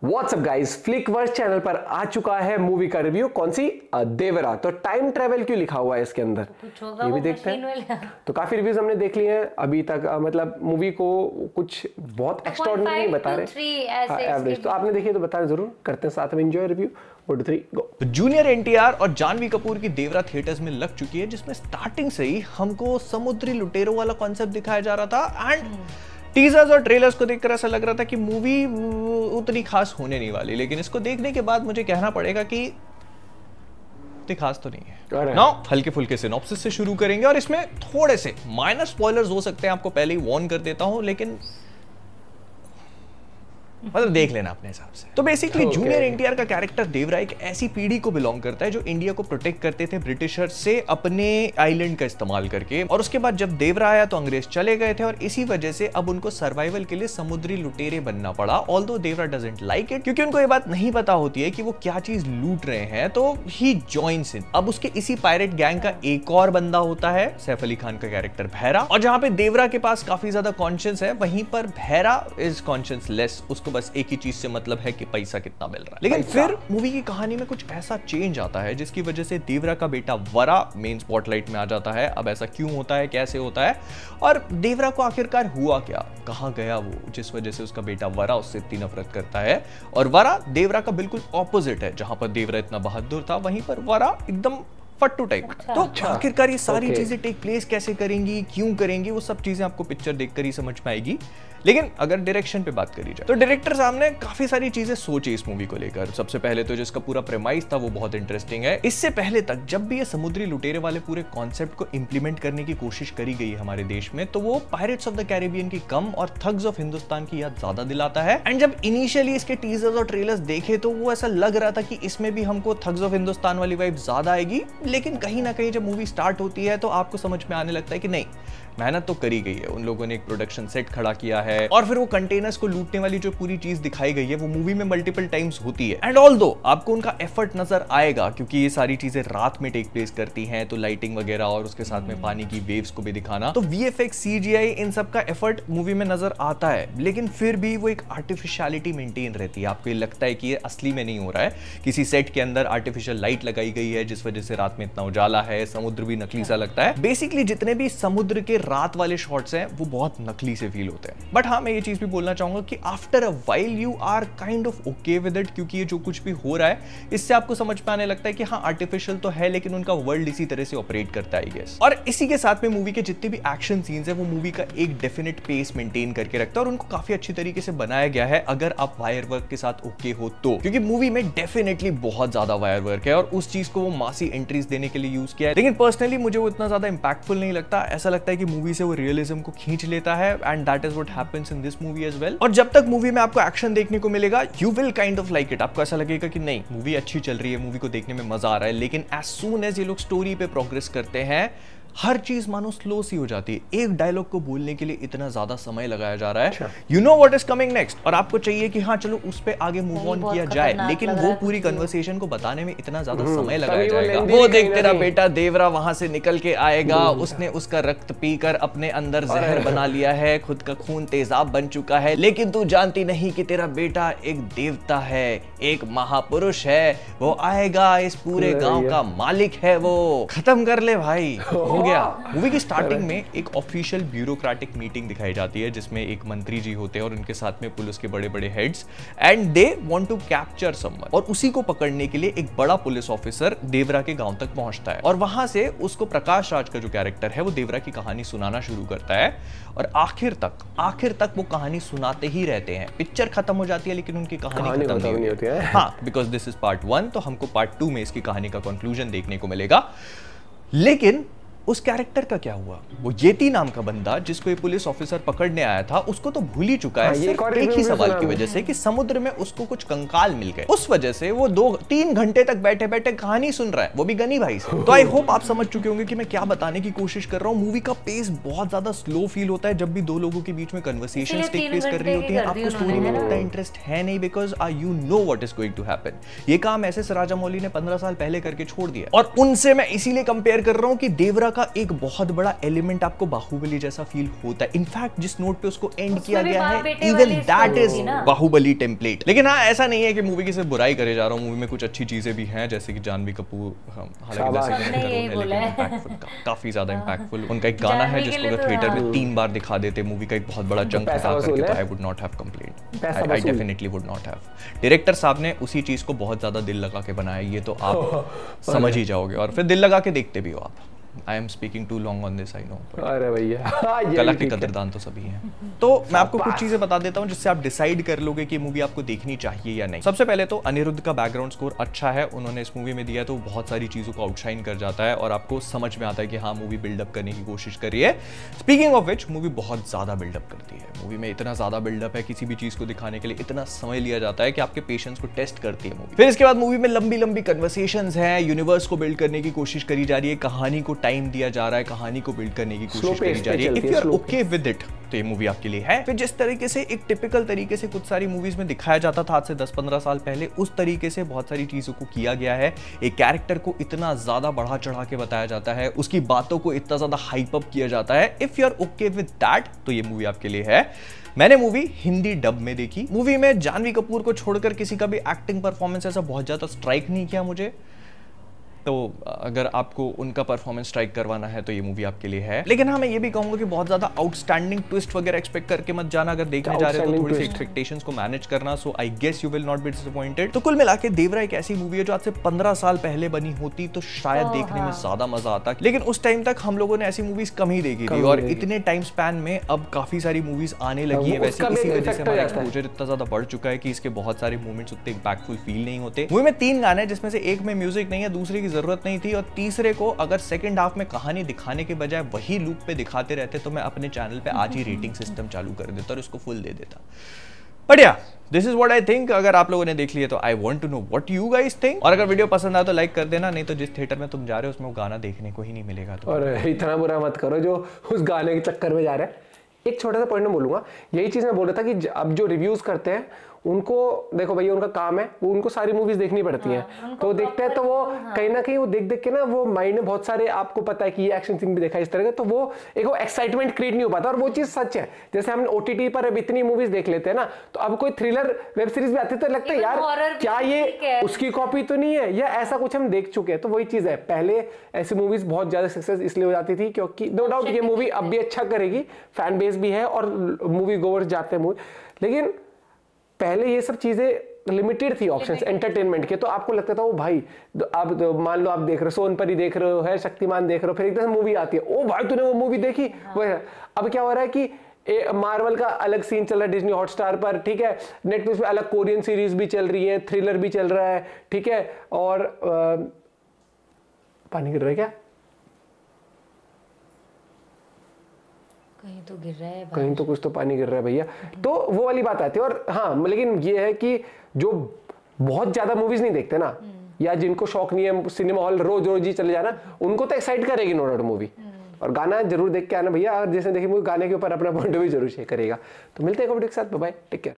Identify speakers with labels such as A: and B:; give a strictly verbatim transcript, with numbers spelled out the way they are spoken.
A: WhatsApp guys, फ्लिकवर्स channel पर आ चुका है मूवी का रिव्यू। कौन सी? देवरा। तो टाइम ट्रेवल क्यों लिखा हुआ है इसके अंदर, ये भी देखते हैं। तो काफी रिव्यूज हमने देख लिए हैं अभी तक, मतलब मूवी को कुछ बहुत एक्स्ट्राऑर्डिनरी नहीं बता रहे, एवरेज। तो आपने देखिए तो बता जरूर, करते हैं साथ में enjoy review. One two three go.
B: Junior NTR और जानवी कपूर की देवरा थिएटर्स में लग चुकी है, जिसमें स्टार्टिंग से ही हमको समुद्री लुटेरों वाला कॉन्सेप्ट दिखाया जा रहा था। एंड टीजर्स और ट्रेलर्स को देखकर ऐसा लग रहा था कि मूवी उतनी खास होने नहीं वाली, लेकिन इसको देखने के बाद मुझे कहना पड़ेगा कि इतनी खास तो नहीं है। नाउ हल्के फुल्के सिनॉप्सिस से शुरू करेंगे और इसमें थोड़े से माइनर स्पॉयलर्स हो सकते हैं, आपको पहले ही वार्न कर देता हूं, लेकिन मतलब देख लेना अपने हिसाब से। तो बेसिकली जूनियर एनटीआर का कैरेक्टर देवरा एक ऐसी पीढ़ी को बिलोंग करता है जो इंडिया को प्रोटेक्ट करते थे ब्रिटिशर से अपने आइलैंड का इस्तेमाल करके, और उसके बाद जब देवरा आया तो अंग्रेज चले गए थे और इसी वजह से अब उनको सर्वाइवल के लिए समुद्री लुटेरे बनना पड़ा। Although Devara doesn't like it, क्योंकि उनको ये बात नहीं पता होती है कि वो क्या चीज लूट रहे हैं, तो ही जॉइन्स इन। अब उसके इसी पायरेट गैंग का एक और बंदा होता है, सैफ अली खान का कैरेक्टर भैरा, और जहां पे देवरा के पास काफी ज्यादा कॉन्शियस है, वहीं पर भैरा इज कॉन्शियस लेस। उसको बस एक ही चीज से मतलब है कि पैसा कितना मिल रहा है। लेकिन फिर मूवी की कहानी में कुछ ऐसा चेंज आता है जिसकी वजह से देवरा का बेटा वरा मेन स्पॉटलाइट में आ जाता है। अब ऐसा क्यों होता है, कैसे होता है, और देवरा को आखिरकार हुआ क्या, कहां गया वो, जिस वजह से उसका बेटा वरा उससे इतनी नफरत करता है। और वरा देवरा का बिल्कुल ऑपोजिट है, जहां पर देवरा इतना बहादुर था वहीं पर वरा एकदम फट्टू टाइप। अच्छा, तो आखिरकार ये सारी okay. चीजें टेक प्लेस कैसे करेंगी, क्यों करेंगी, वो सब चीजें आपको पिक्चर देखकर ही समझ में आएगी। लेकिन अगर डायरेक्शन पे बात करी जाए तो डायरेक्टर साहब ने काफी सारी चीजें सोची इस मूवी को लेकर। सबसे पहले तो जिसका पूरा प्रेमाइस था वो बहुत इंटरेस्टिंग है। इससे पहले तक जब भी ये समुद्री लुटेरे वाले पूरे कॉन्सेप्ट को इंप्लीमेंट करने की कोशिश करी गई है हमारे देश में, तो वो पायरेट्स ऑफ द कैरिबियन की कम और थग्स ऑफ हिंदुस्तान की याद ज्यादा दिलाता है। एंड जब इनिशियली इसके टीजर्स और ट्रेलर्स देखे तो वो ऐसा लग रहा था कि इसमें भी हमको थग्स ऑफ हिंदुस्तान वाली वाइब ज्यादा आएगी, लेकिन कहीं ना कहीं जब मूवी स्टार्ट होती है तो आपको समझ में आने लगता है कि नहीं, मेहनत तो करी गई है, उन लोगों ने एक प्रोडक्शन सेट खड़ा किया है, और फिर वो कंटेनर्स को लूटने वाली जो पूरी चीज दिखाई गई है वो मूवी में मल्टीपल टाइम्स होती है। एंड ऑल्दो आपको उनका एफर्ट नजर आएगा, क्योंकि ये सारी चीजें रात में टेक प्लेस करती हैं, तो लाइटिंग वगैरह और उसके साथ में पानी की वेव्स को भी दिखाना, तो वीएफएक्स, सीजीआई, इन सब का एफर्ट मूवी में नजर आता है, लेकिन फिर भी वो एक आर्टिफिशियलिटी मेंटेन रहती है। आपको ये लगता है कि ये असली में नहीं हो रहा है, किसी सेट के अंदर आर्टिफिशियल लाइट लगाई गई है जिस वजह से रात में इतना उजाला है, समुद्र भी नकली सा लगता है। बेसिकली जितने भी समुद्र के रात वाले शॉट्स हैं वो बहुत नकली से फील होते हैं। बट हाँ, मैं ये चीज भी बोलना चाहूंगा कि after a while you are kind of okay with it, क्योंकि ये जो कुछ भी हो रहा है इससे आपको समझ में आने लगता है कि हाँ आर्टिफिशियल तो है, लेकिन उनका वर्ल्ड इसी तरह से ऑपरेट करता है, आई गेस। और इसी के साथ में मूवी के जितने भी एक्शन सीन्स है वो मूवी का एक डेफिनेट पेस मेंटेन करके रखता है, और उनको काफी अच्छी तरीके से बनाया गया है अगर आप वायर वर्क के साथ ओके हो तो, क्योंकि मूवी में डेफिनेटली बहुत ज्यादा वायर वर्क है और उस चीज को वो मासी एंट्रीज देने के लिए यूज किया है। लेकिन पर्सनली मुझे वो इतना ज्यादा इंपैक्टफुल नहीं लगता। ऐसा लगता है कि मूवी से वो रियलिज्म को खींच लेता है, and that is what happens in this movie as well. और जब तक मूवी में आपको एक्शन देखने को मिलेगा you will kind of like it, आपको ऐसा लगेगा कि नहीं मूवी अच्छी चल रही है, मूवी को देखने में मजा आ रहा है। लेकिन एज सून एज ये लोग स्टोरी पे प्रोग्रेस करते हैं हर चीज मानो स्लो सी हो जाती है। एक डायलॉग को बोलने के लिए इतना ज्यादा समय लगाया जा रहा है, you know what is coming next, और आपको चाहिए कि हाँ चलो उस पे आगे मूव ऑन किया जाए, लेकिन वो पूरी कन्वर्सेशन को बताने में इतना ज्यादा समय लगाया जाएगा। वो देख तेरा बेटा देवरा वहां से निकल के आएगा, उसने उसका रक्त पीकर अपने अंदर जहर बना लिया है, खुद का खून तेजाब बन चुका है, लेकिन तू जानती नहीं कि तेरा बेटा एक देवता है, एक महापुरुष है, वो आएगा, इस पूरे गांव का मालिक है, वो खत्म कर ले भाई, हो गया। मूवी की स्टार्टिंग में एक ऑफिशियल ब्यूरोक्रेटिक मीटिंग दिखाई जाती है जिसमें एक मंत्री जी होते हैं और उनके साथ में पुलिस के बड़े बड़े heads, and they want to capture someone, और उसी को पकड़ने के लिए एक बड़ा पुलिस ऑफिसर देवरा के गांव तक पहुंचता है, और वहां से उसको प्रकाश राज का जो कैरेक्टर है वो देवरा की कहानी सुनाना शुरू करता है, और आखिर तक आखिर तक वो कहानी सुनाते ही रहते हैं। पिक्चर खत्म हो जाती है लेकिन उनकी कहानी, कहानी खत्म नहीं होती है। हाँ, because this is part one, तो हमको पार्ट टू में इसकी कहानी का कंक्लूजन देखने को मिलेगा। लेकिन उस कैरेक्टर का क्या हुआ? वो येती नाम का बंदा जिसको ये पुलिस ऑफिसर पकड़ने आया था उसको तो भूल ही चुका है, हाँ, सिर्फ एक ही सवाल की वजह से कि समुद्र में उसको कुछ कंकाल मिल गए। उस वजह से वो दो तीन घंटे तक बैठे बैठे कहानी सुन रहा है, वो भी गनी भाई से। तो आई होप आप समझ चुके होंगे कि मैं क्या बताने की कोशिश कर रहा हूँ। मूवी का पेस बहुत ज्यादा स्लो फील होता है जब भी दो लोगों के बीच में कन्वर्सेशन टेक प्लेस कर रही होती है। आपको स्टोरी में इतना इंटरेस्ट है नहीं, because I you know what is going to happen. ये काम एस एस राजामौली ने पंद्रह साल पहले करके छोड़ दिया, और उनसे मैं इसीलिए कंपेयर कर रहा हूँ कि देवरा का एक बहुत बड़ा एलिमेंट आपको बाहुबली जैसा फील होता है। इनफैक्ट जिस नोट पे उसको एंड किया गया है, even that is Baahubali template. लेकिन हाँ, ऐसा नहीं है कि मूवी की सिर्फ बुराई करे जा रहा हूँ, मूवी में कुछ अच्छी चीजें भी हैं, जैसे कि जानवी कपूर, हालांकि काफी ज्यादा इंपैक्टफुल। उनका एक गाना है जिसको अगर थिएटर में तीन बार दिखा देते मूवी का एक बहुत बड़ा चंक हटा करके, तो I would not have complaint, I definitely would not have. Director साहब ने उसी चीज को बहुत ज्यादा दिल लगा के बनाया, ये तो आप समझ ही जाओगे, और फिर दिल लगा के देखते भी हो आप। I am speaking too long on this, I know.
A: अरे भैया,
B: कला के कदरदान तो सभी हैं। तो मैं आपको कुछ चीजें बता देता हूँ जिससे आप डिसाइड कर लोगे कि मूवी आपको देखनी चाहिए या नहीं। सबसे पहले तो अनिरुद्ध का बैकग्राउंड स्कोर अच्छा है, उन्होंने इस मूवी में दिया, तो बहुत सारी चीजों को आउटशाइन कर जाता है और आपको समझ में आता है कि हाँ, मूवी बिल्डअप करने की कोशिश कर रही है। स्पीकिंग ऑफ विच, मूवी बहुत ज्यादा बिल्डअप करती है। मूवी में इतना ज्यादा बिल्डअप है, किसी भी चीज को दिखाने के लिए इतना समय लिया जाता है कि आपके पेशेंस को टेस्ट करती है मूवी। फिर इसके बाद मूवी में लंबी लंबी कन्वर्सेशंस हैं, यूनिवर्स को बिल्ड करने की कोशिश करी जा रही है, कहानी को टाइम दिया जा रहा है, कहानी को बिल्ड करने की कोशिश करी जा रही है। If you are okay with it, तो ये मूवी आपके लिए है। फिर जिस तरीके से एक टिपिकल तरीके से कुछ सारी मूवीज में दिखाया जाता था आज से दस पंद्रह साल पहले, उस तरीके से बहुत सारी चीजों को किया गया है। एक कैरेक्टर को इतना ज्यादा बढ़ा चढ़ा के बताया जाता है, उसकी बातों को इतना ज्यादा हाइप अप किया जाता है। If you are okay with that, तो ये मूवी आपके लिए है। मैंने मूवी हिंदी डब में देखी। मूवी में जानवी कपूर को छोड़कर किसी का भी एक्टिंग परफॉर्मेंस ऐसा बहुत ज्यादा स्ट्राइक नहीं किया मुझे, तो अगर आपको उनका परफॉर्मेंस स्ट्राइक करवाना है तो ये मूवी आपके लिए है। लेकिन हाँ, मैं ये भी कहूंगा कि बहुत ज्यादा आउटस्टैंडिंग ट्विस्ट वगैरह एक्सपेक्ट करके मत जाना। अगर देखने जा रहे हो तो थोड़ी सी एक्सपेक्टेशंस को मैनेज करना, so I guess you will not be disappointed. तो कुल मिला के देवरा एक ऐसी मूवी है जो आज से पंद्रह साल पहले बनी होती तो शायद देखने में ज्यादा मजा आता, लेकिन उस टाइम तक हम लोगों ने ऐसी मूवीज कम ही देखी थी, और इतने टाइम स्पैन में अब काफी सारी मूवीज आने लगी है। वैसे इसी वजह से हमारा एक्सपोजर इतना ज्यादा बढ़ चुका है कि इसके बहुत सारे मूवमेंट्स उतने इंपैक्टफुल फील नहीं होते। मूवी में तीन गाने, जिसमें से एक में म्यूजिक नहीं है, दूसरे की जरूरत नहीं थी, और तीसरे को अगर सेकंड हाफ में कहानी दिखाने के बजाय वही लूप पे दिखाते रहते तो मैं अपने चैनल पे आज ही रेटिंग सिस्टम चालू कर देता और इसको फुल दे देता। But ya, this is what I think. अगर आप लोगों ने देख लिया तो I want to know what you guys think, और अगर वीडियो पसंद आया तो लाइक कर देना, नहीं तो जिस थिएटर में तुम जा रहे हो उसमें वो गाना देखने को ही नहीं मिलेगा। तो
A: और इतना बुरा मत करो जो उस गाने के चक्कर में जा रहा है। एक छोटा सा पॉइंट मैं बोलूंगा, यही चीज मैं बोल रहा था कि अब जो रिव्यूज करते हैं उनको देखो भैया, उनका काम है, वो उनको सारी मूवीज देखनी पड़ती हैं, हाँ, तो देखते हैं तो वो हाँ। कहीं ना कहीं वो देख देख के ना वो माइंड में बहुत सारे, आपको पता है कि ये एक्शन सीन भी देखा इस तरह का, तो वो एक वो एक्साइटमेंट क्रिएट नहीं हो पाता, और वो चीज सच है। जैसे हम ओटीटी पर अब इतनी मूवीज देख लेते हैं ना, तो अब कोई थ्रिलर वेब सीरीज भी आती है तो लगता है यार क्या ये उसकी कॉपी तो नहीं है, या ऐसा कुछ हम देख चुके हैं। तो वही चीज है, पहले ऐसी मूवीज बहुत ज्यादा सक्सेस इसलिए हो जाती थी क्योंकि नो डाउट ये मूवी अब भी अच्छा करेगी, फैन बेस भी है और मूवी गोवर्स जाते हैं मूवी, लेकिन पहले ये सब चीजें लिमिटेड थी ऑप्शंस एंटरटेनमेंट के, तो आपको लगता था वो भाई, आप तो मान लो आप देख रहे हो सोनपरी देख रहे हो, है शक्तिमान देख रहे हो, फिर एकदम मूवी आती है, ओ भाई तूने वो मूवी देखी। हाँ। वो अब क्या हो रहा है कि मार्वल का अलग सीन चल रहा है डिज्नी हॉटस्टार पर, ठीक है, नेटफ्लिक्स पे अलग कोरियन सीरीज भी चल रही है, थ्रिलर भी चल रहा है, ठीक है, और आ, पानी गिर रहा है क्या,
C: कहीं तो गिर रहा है,
A: कहीं तो कुछ तो पानी गिर रहा है भैया, तो वो वाली बात आती है। और हाँ, लेकिन ये है कि जो बहुत ज्यादा मूवीज नहीं देखते ना, या जिनको शौक नहीं है सिनेमा हॉल रोज रोज ही चले जाना, उनको तो एक्साइट करेगी नो डाउट मूवी, और गाना जरूर देख के आना भैया, और जैसे देखिए मूवी गाने के ऊपर अपना पॉइंट भी जरूर शेयर करेगा। तो मिलते हैं कमेंट के साथ, बाय बाय, टेक केयर।